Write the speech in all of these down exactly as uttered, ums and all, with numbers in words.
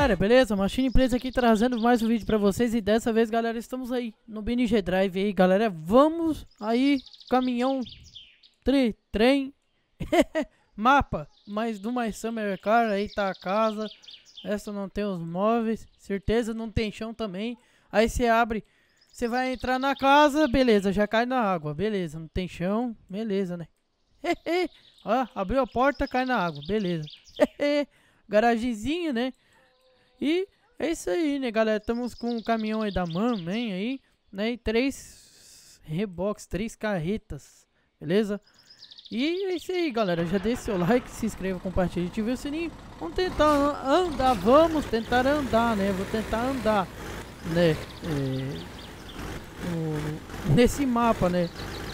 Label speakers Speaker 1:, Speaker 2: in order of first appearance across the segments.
Speaker 1: galera, beleza? Machine Plays aqui trazendo mais um vídeo pra vocês. E dessa vez, galera, estamos aí no B N G Drive aí, galera. Vamos aí, caminhão, tre, trem, mapa, mais do My Summer Car. Aí tá a casa, essa não tem os móveis, certeza não tem chão também. Aí você abre, você vai entrar na casa, beleza, já cai na água, beleza, não tem chão, beleza, né? Ó, abriu a porta, cai na água, beleza. Garagezinha, né? E é isso aí, né, galera? Estamos com o caminhão aí da MAN aí, né? E três reboques, três carretas, beleza? E é isso aí, galera. Já deixe seu like, se inscreva, compartilhe, ative o sininho. Vamos tentar andar, vamos tentar andar, né? Vou tentar andar, né? É, no, nesse mapa, né?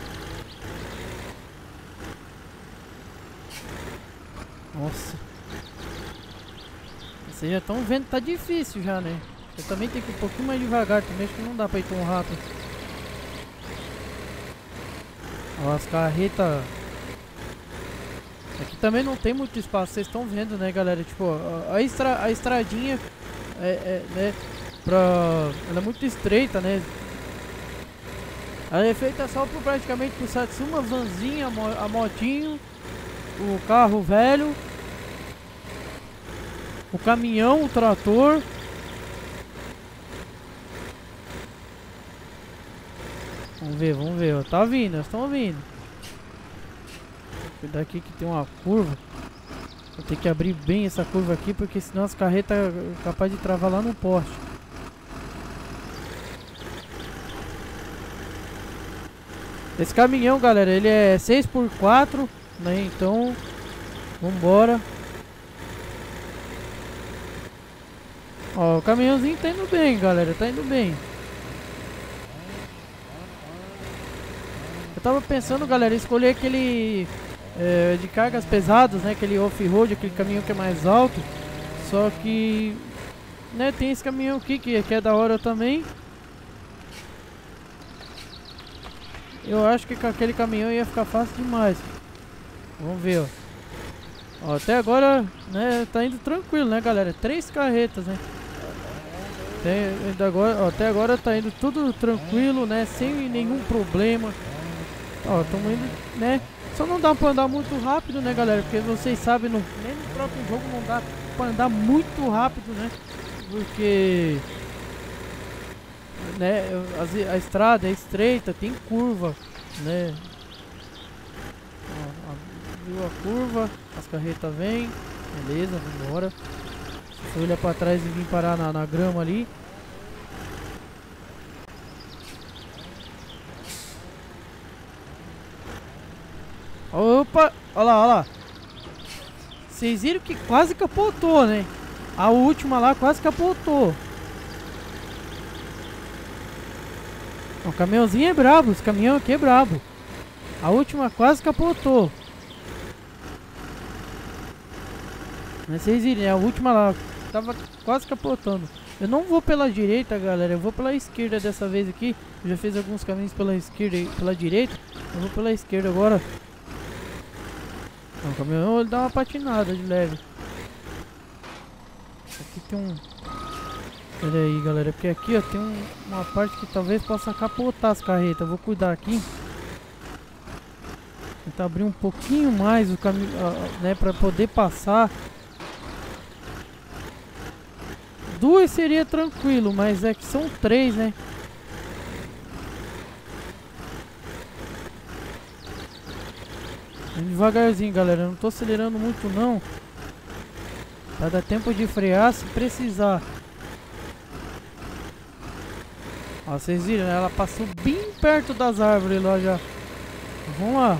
Speaker 1: Nossa. Vocês já estão vendo que tá difícil já, né? Eu também tenho que ir um pouquinho mais devagar também, acho que não dá pra ir tão rápido. Ó, as carretas. Aqui também não tem muito espaço, vocês estão vendo, né, galera? Tipo, a, a, estra, a estradinha é, é, né, pra... ela é muito estreita, né? Ela é feita só por praticamente por uma vanzinha, a, mo, a motinho, o carro velho, o caminhão, o trator. Vamos ver, vamos ver, ó. Tá vindo, nós estamos vindo. Cuidar aqui que tem uma curva. Vou ter que abrir bem essa curva aqui, porque senão as carretas é capaz de travar lá no poste. Esse caminhão, galera, ele é seis por quatro, né? Então, vambora. Ó, o caminhãozinho tá indo bem, galera, tá indo bem. Eu tava pensando, galera, escolher aquele é, de cargas pesadas, né? Aquele off-road, aquele caminhão que é mais alto. Só que, né, tem esse caminhão aqui que, que é da hora também. Eu acho que com aquele caminhão ia ficar fácil demais. Vamos ver, ó. Ó, até agora, né, tá indo tranquilo, né, galera? Três carretas, né? Até agora, ó, até agora tá indo tudo tranquilo, né? Sem nenhum problema. Ó, estamos indo, né? Só não dá pra andar muito rápido, né, galera? Porque vocês sabem, no, nem no próprio jogo não dá pra andar muito rápido, né? Porque... né, a, a estrada é estreita, tem curva, né? Ó, abriu a curva, as carretas vêm, beleza, vamos embora. Se eu olhar pra trás e vir parar na, na grama ali. Opa, olha lá, olha lá. Vocês viram que quase capotou, né? A última lá quase capotou. O caminhãozinho é brabo, esse caminhão aqui é brabo. A última quase capotou. Mas vocês viram, né? A última lá tava quase capotando. Eu não vou pela direita, galera. Eu vou pela esquerda dessa vez aqui. Eu já fiz alguns caminhos pela esquerda e pela direita. Eu vou pela esquerda agora. O caminhão ele dá uma patinada de leve. Aqui tem um... olha aí, galera, porque aqui ó, tem um, uma parte que talvez possa capotar as carretas. Eu vou cuidar aqui. Tentar abrir um pouquinho mais o caminho, né, para poder passar. Duas seria tranquilo, mas é que são três, né? Devagarzinho, galera, eu não tô acelerando muito não. Vai dar tempo de frear se precisar. Ó, vocês viram, né? Ela passou bem perto das árvores lá já. Vamos lá.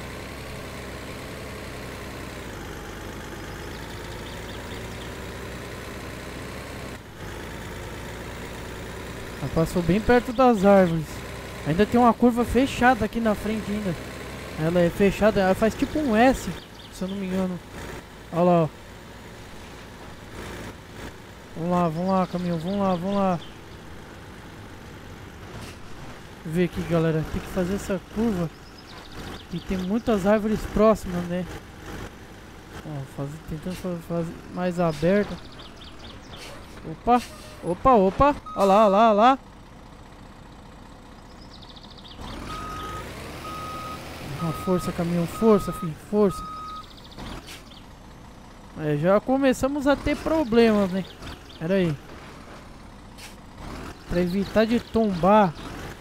Speaker 1: Ela passou bem perto das árvores. Ainda tem uma curva fechada aqui na frente ainda. Ela é fechada, ela faz tipo um S, se eu não me engano. Olha lá, ó. Vamos lá, vamos lá, caminhão, vamos lá, vamos lá. Ver aqui, galera, tem que fazer essa curva e tem muitas árvores próximas, né? Ó, faz, tentando fazer mais aberta. Opa, opa, opa. Olha lá, olha lá, olha lá. Uma força, caminhão, força, filho, força. É, já começamos a ter problemas, né? Pera aí. Pra evitar de tombar.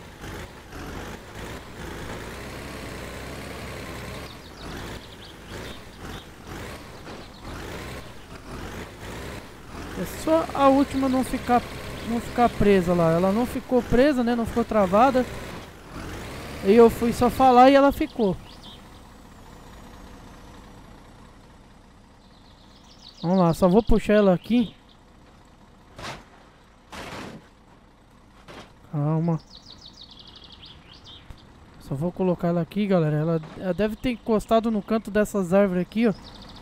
Speaker 1: É só a última não ficar, não ficar presa lá. Ela não ficou presa, né? Não ficou travada. E eu fui só falar e ela ficou. Vamos lá, só vou puxar ela aqui. Calma. Só vou colocar ela aqui, galera. Ela, ela deve ter encostado no canto dessas árvores aqui, ó.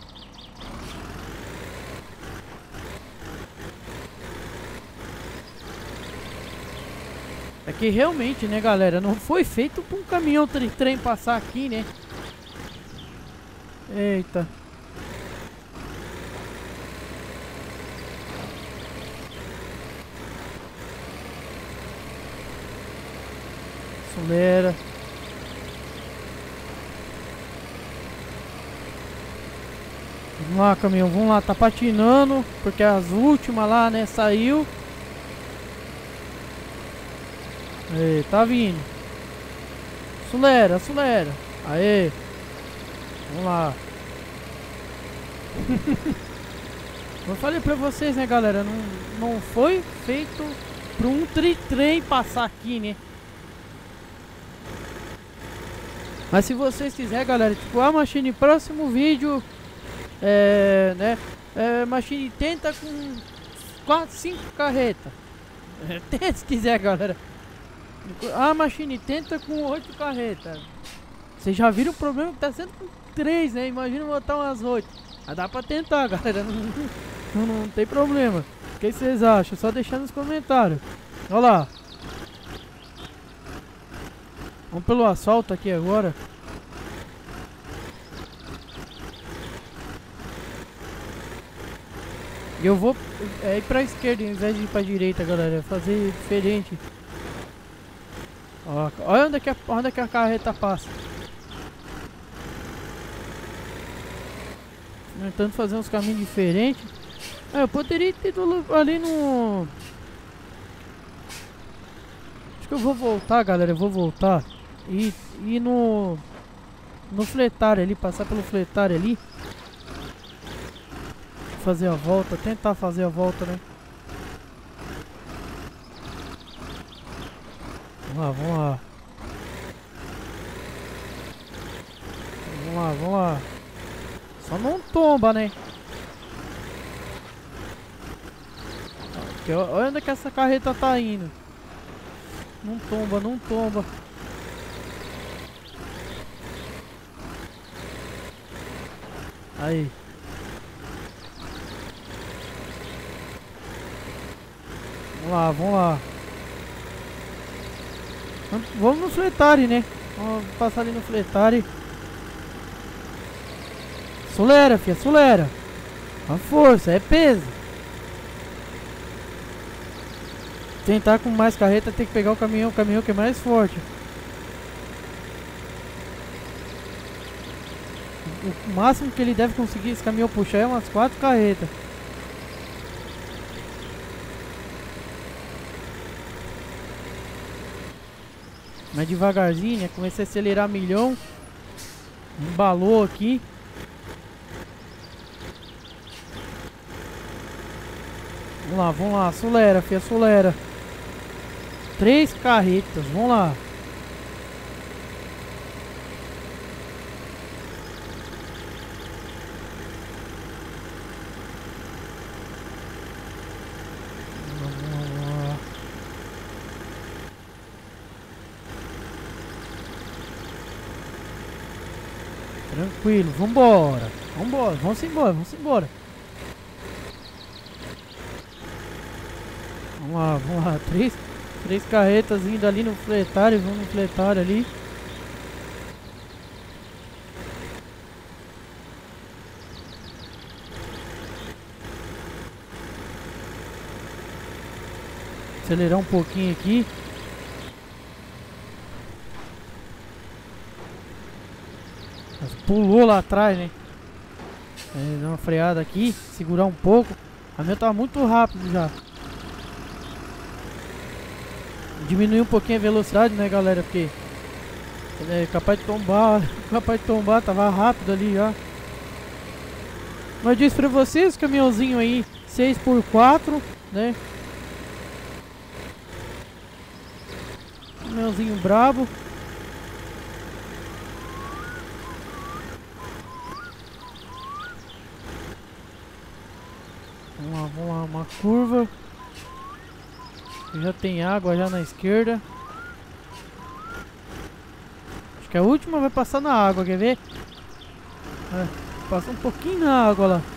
Speaker 1: É que realmente, né, galera, não foi feito para um caminhão trem, trem passar aqui, né? Eita. Acelera. Vamos lá, caminhão, vamos lá, tá patinando, porque as últimas lá, né, saiu. Aí, tá vindo. Acelera, acelera. Aê. Vamos lá. Eu falei pra vocês, né, galera, não, não foi feito pra um tri-trem passar aqui, né? Mas se vocês quiserem, galera, tipo, a Machine, próximo vídeo, é, né, é, Machine tenta com quatro, cinco carretas. É, se quiser, galera. A Machine tenta com oito carretas. Vocês já viram o problema que tá sendo com três, né? Imagina botar umas oito. Mas dá pra tentar, galera. Não, não, não tem problema. O que vocês acham? Só deixar nos comentários. Olha lá. Vamos pelo asfalto aqui agora. E eu vou é, ir pra esquerda em vez de ir pra direita, galera. Fazer diferente. Ó, olha onde, é que a, onde é que a carreta passa. Tentando fazer uns caminhos diferentes. Ah, eu poderia ter ido ali no... Acho que eu vou voltar, galera. Eu vou voltar. E ir no... No fletário ali. Passar pelo fletário ali. Fazer a volta. Tentar fazer a volta, né? Vamos lá, vamos lá. Vamos lá, vamos lá. Só não tomba, né? Aqui, ó, olha onde é que essa carreta tá indo. Não tomba, não tomba. Aí. Vamos lá, vamos lá. Vamos no fletário, né? Vamos passar ali no fletário. Acelera, filha, acelera. A força, é peso. Tentar com mais carreta, tem que pegar o caminhão, o caminhão que é mais forte. O máximo que ele deve conseguir esse caminhão puxar é umas quatro carretas. Mas devagarzinho, né? Comecei a acelerar milhão. Embalou aqui. Vamos lá, vamos lá, acelera, filha, acelera. Três carretas, vamos lá. Vamos lá. Tranquilo, vambora. Vambora, vamos embora, vamos embora. Vamos lá, vamos lá. Três, três carretas indo ali no fletário. Vamos no fletário ali. Acelerar um pouquinho aqui. Mas pulou lá atrás, né? É, dar uma freada aqui, segurar um pouco. A minha tava muito rápido já. Diminuir um pouquinho a velocidade, né, galera? Porque é capaz de tombar, capaz de tombar, tava rápido ali já. Mas disse pra vocês, caminhãozinho aí seis por quatro, né? Caminhãozinho brabo. Vamos lá, vamos lá, uma curva. Já tem água já na esquerda. Acho que a última vai passar na água, quer ver? É, passa um pouquinho na água lá.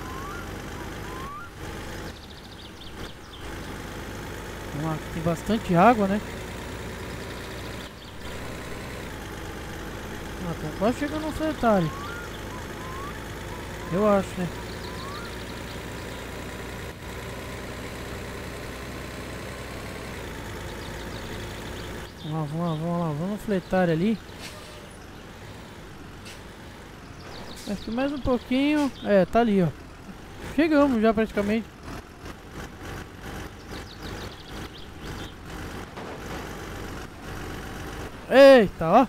Speaker 1: Vamos lá, tem bastante água, né? Ah, tô quase chegando no fretário. Eu acho, né? Vamos lá, vamos lá, vamos lá, vamos no fletário ali. Acho que mais um pouquinho. É, tá ali, ó. Chegamos já praticamente. Eita, ó.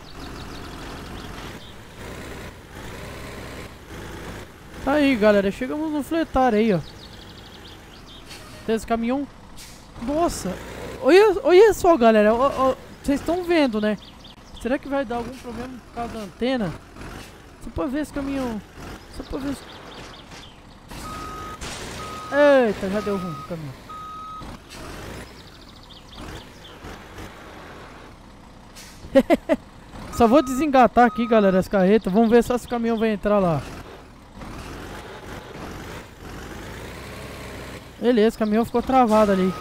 Speaker 1: Tá aí, galera. Chegamos no fletário aí, ó. Esse caminhão. Nossa. Olha, olha só, galera. Vocês estão vendo, né? Será que vai dar algum problema por causa da antena? Só pra ver esse caminhão. Só pra ver. Eita, já deu ruim o caminhão. Só vou desengatar aqui, galera, as carretas. Vamos ver só se o caminhão vai entrar lá. Beleza, o caminhão ficou travado ali.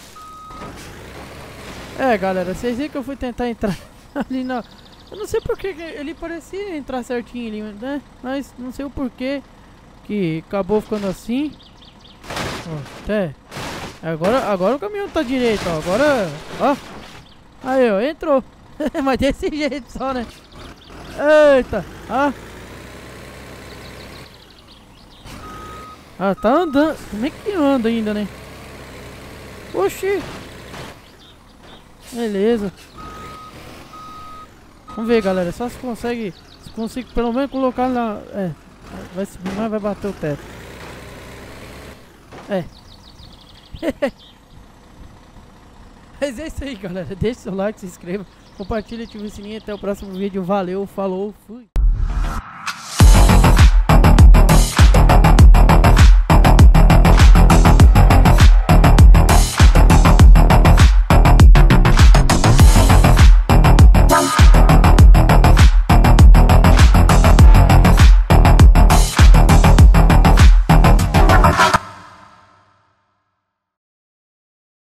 Speaker 1: É, galera, vocês viram que eu fui tentar entrar ali na... Eu não sei porque ele parecia entrar certinho ali, né? Mas não sei o porquê que acabou ficando assim. Ó, até... Agora, agora o caminhão tá direito, ó. Agora, ó. Aí, ó, entrou. Mas desse jeito só, né? Eita, ó. Ah, tá andando. Como é que anda ainda, né? Oxi. Beleza. Vamos ver, galera. Só se consegue. Se consigo pelo menos colocar na. É. Vai subir, mas vai bater o teto. É. Mas é isso aí, galera. Deixa o seu like, se inscreva, compartilha, ativa o sininho. Até o próximo vídeo. Valeu, falou, fui.